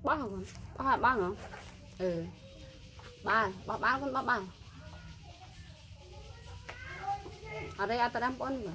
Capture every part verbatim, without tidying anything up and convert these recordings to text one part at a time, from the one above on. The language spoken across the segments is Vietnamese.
bó không bó hả bó hả ừ ba bó ba con bó ba ở đây ăn ta đâm con rồi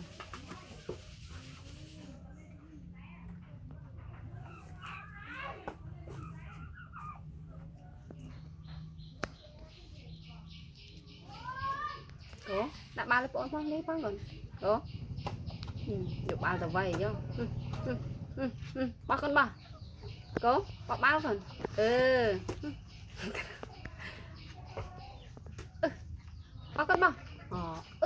cố đã ba lấy bốn con lấy con rồi cố được ba tờ vay chứ ừ, ừ, ừ, ừ. Ba con ba cố ba ba rồi ừ ba con ba ờ ừ.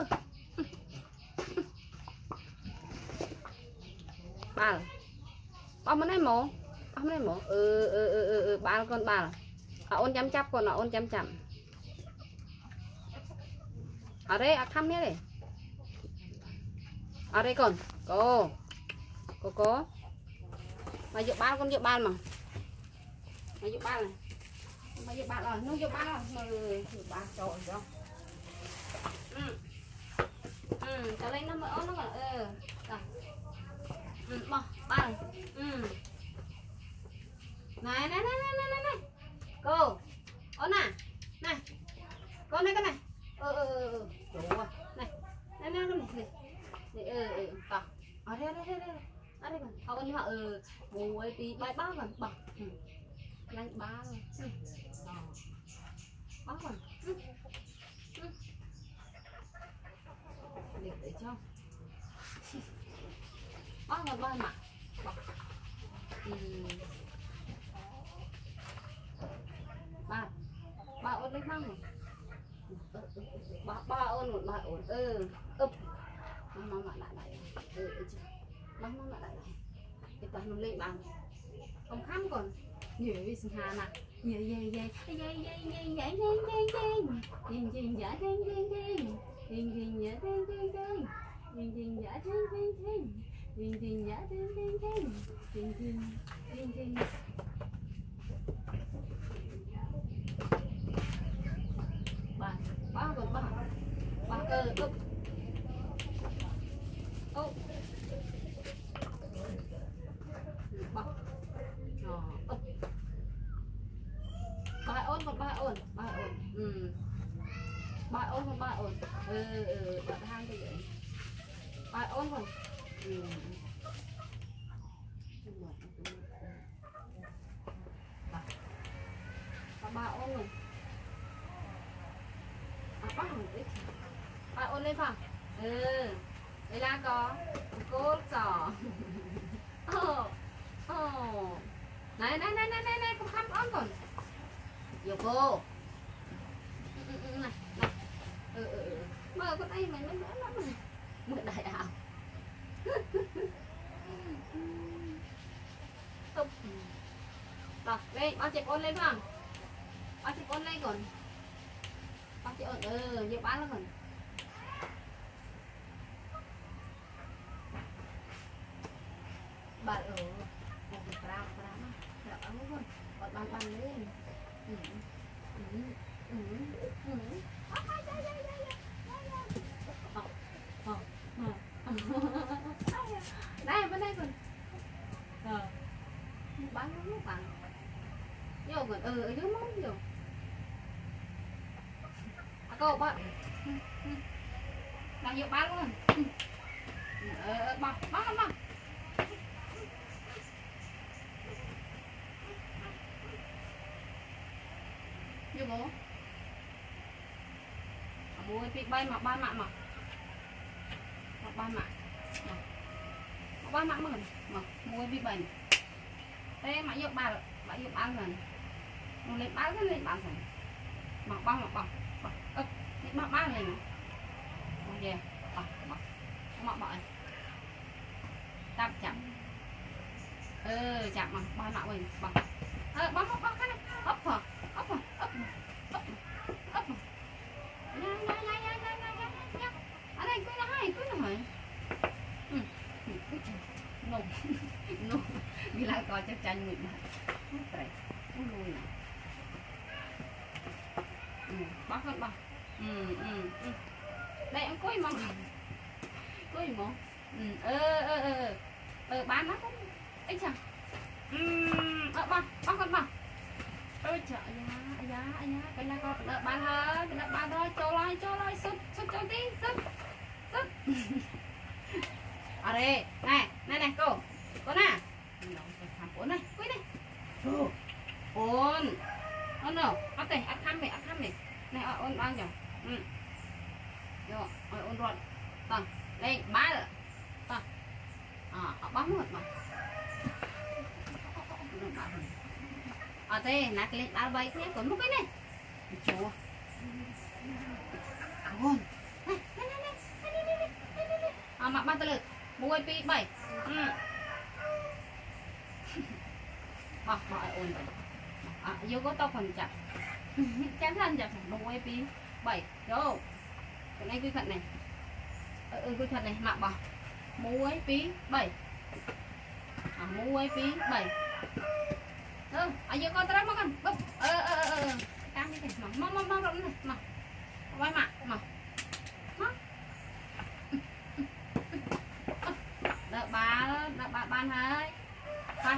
Ba ba bên này mổ ba bên này mổ ừ ừ ừ ừ, ừ. Ba con ba à, ôn chăm chắp còn là ôn chăm chăm ở đây à, thăm nhé đây ở đây còn cô cô cô mà dự ba con dự ba mà mà dự ba này mà dự ba rồi nó dự ba rồi mà dự ba trời rồi ừ ừ cho lên nó mới ốm nó còn ừ rồi ừ ba ba này ừ này này này này này này cô ốm nè này con này con này ừ ừ ừ ừ này này này con này này ừ ừ tao ở đây đây đây đây ở đây còn ông như họ ừ bố ấy tí bài ba còn bỏ nhanh ba rồi ba còn để để cho ba còn ba mà ba ba ôn lấy măng rồi ba ba ôn một ba ôn ừ ấp măng măng lại lại ừ măng măng lại lại cái toàn nó lên bàn không khám còn nhiều vì sinh hà nè nhiều dây dây dây dây dây dây dây dây dây dây dây dây giả dây dây dây dây dây giả dây dây dây dây dây giả dây dây dây dây dây giả dây dây dây dây dây dây dây ba ba còn ba ba cơ úp úp ba úp ba ôn còn ba ôn ba ôn ừ ba ôn còn ba ôn ừ ừ đặt hai cái vậy ba ôn còn ừ ba ba ôn rồi à, ba ba ôn lên phòng ừ đây là có cốt giỏ ồ ồ này này này này này này không khăm ôn còn nhiều cô này này ừ ừ ừ mơ con ấy mày nó nữa lắm này mượn đại ảo tục rồi đây bao chị ôn lên không bao chị ôn lên còn bao chị ôn ừ nhiều bán lắm còn bạn ở một cái gram gram là ăn luôn còn bàn bàn lên ừ ừ ừ ừ đây bên đây còn ờ bán nó bằng vô còn ừ ở dưới móng vô à, cô bạn đang vô bán luôn ờ bằng bán bằng vô bố bố bị bay mà ba mạng mà ba mạng ba mạng mà mà mua bị bệnh thế mà yêu ba ba yêu ăn rồi nó lên bán cái lên bán rồi mặc băng mặc băng ơ đi mặc bán này nè ok mặc mặc mặc bậy tạm chậm ừ chậm mà ba mạng mình bằng ơ băng băng băng cái này ấp hả ấp hả ấp ấp ấp nha nha nha nha nha nha nha ở đây cứ là hai cứ là hai nồng nồng đi lại coi chắc chắn mình không phải không nuôi nè bác hơn bác ừ ừ ừ đây em coi mong coi mong ừ ơ ơ ơ ơ bán nó cũng ấy chà ừ Ờ, băng băng con băng ơi trời giá giá giá cái là con đợi bán thôi cái đợi bán thôi cho lại cho lại sút sút cho tí sút sút ở đây này này này cô cô nè thảm ổn này quý này ổn ổn đâu ăn tè ăn thăm mày ăn thăm mày này ổn bao nhiêu ừ rồi ổn rồi tầng đây ba rồi tầng à bấm một mà ở đây nát lên ba bảy nhé còn lúc cái này chúa con này này này này này này này à mặc ba tờ lực mùi pi bảy ừ bỏ bỏ ổn rồi à vô có tao phần chặt chém thân chặt mùi pi bảy rồi cái này quy phận này ừ quy phận này mặc bỏ mùi pi bảy à mùi pi bảy ừ, ayo kau terus makan, bub, ờ ờ ờ, cam đi mà, mau mau mau rộng này, mà, quay mặt, mà, má, đợi bà, đợi bà ban hơi, quay,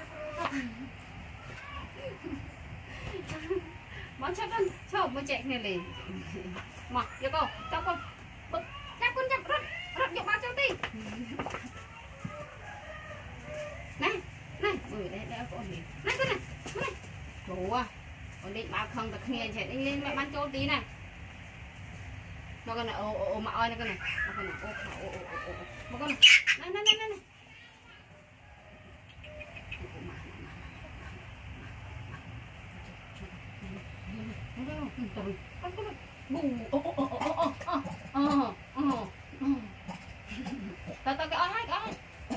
món chắc ăn, sao mới chạy này liền, mà, giờ cô, cho con, bub, chắc con chắc rất, rất nhiều ba cho tí, này. Này, bữa đây đây có gì. Này con này, con này. Đủ à. Ổn định bao không được nghe chạy đi lên mẹ bán chỗ tí này. Nó con này ô ô ô mà ơi này con này. Nó con này ô ô ô ô ô. Nó con này. Này này này này. Bù ô ô ô ô ô ô ô ô. Tao tao cái ơi hai cái ơi.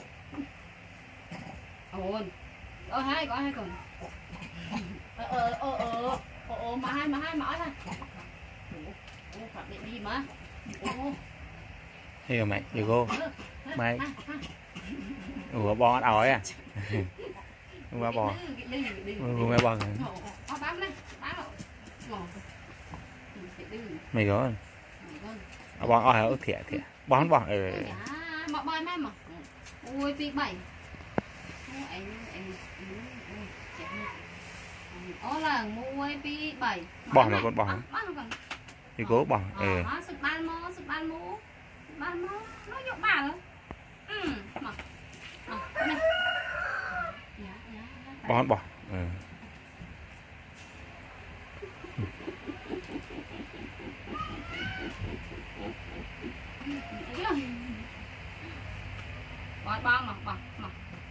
Ổn ơ hai có hai còn ờ ờ ờ ờ ờ mà hai mà hai mà thôi ô phạm định đi mà ô hiểu mày hiểu cô mày ủa bò ăn ỏi à qua bò vừa mẹ bò mày có bò ỏi ở thiệt thiệt bò bò ừ mà bò mai mà ui pi bảy ó là mua pi bảy bò mà con bò thì cố bò ừ sụp ban mô sụp ban mô ban mô nó nhộn bà rồi ừ mà này bò bò ừ bò bò mà bò mà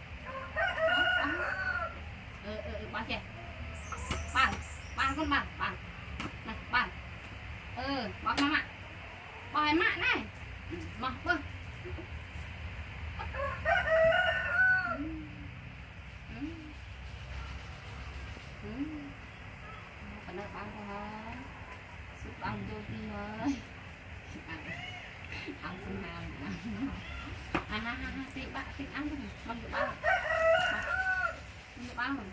ừ ừ bò chè bàn bàn con bàn bàn này bàn ừ bò mạ mạ bò mạ này mà vâng còn đây bán thôi sụp ăn vô đi thôi ăn xin hàng ha ha ha ha chị bạn chị ăn thôi bằng được bao bằng được bao rồi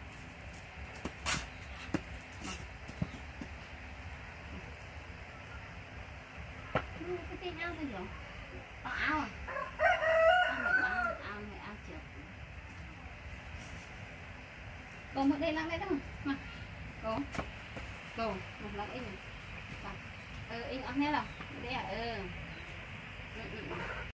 cái tin áo thôi rồi có áo à áo này áo áo này áo trượt còn một đây lăng đây đó mà cô cô một lăng in ừ in áo này là đây à ừ